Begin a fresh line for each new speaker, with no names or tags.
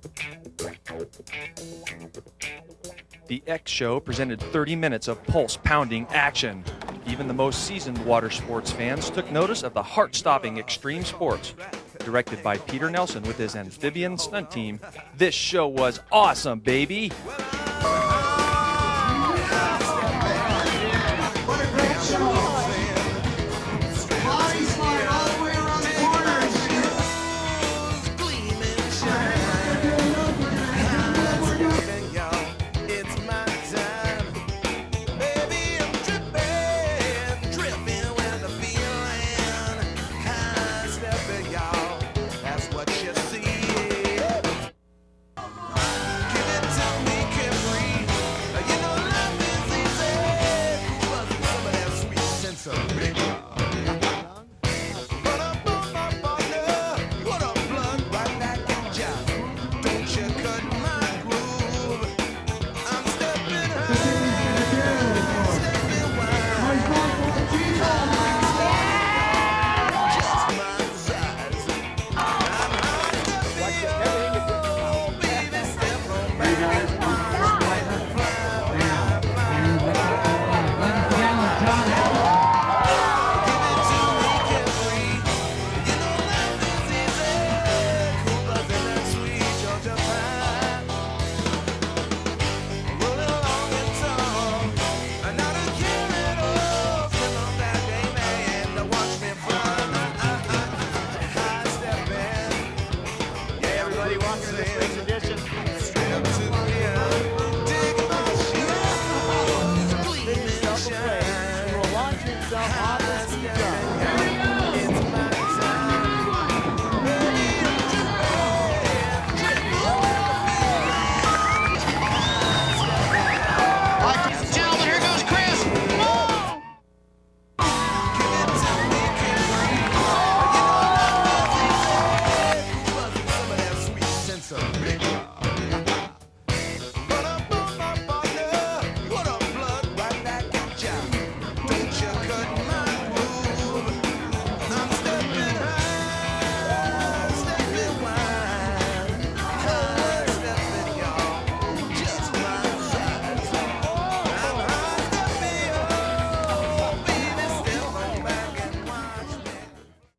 The X Show presented 30 minutes of pulse-pounding action. Even the most seasoned water sports fans took notice of the heart-stopping extreme sports. Directed by Peter Nelson with his Amphibian stunt team, this show was awesome, baby!
Everybody wants this week's edition.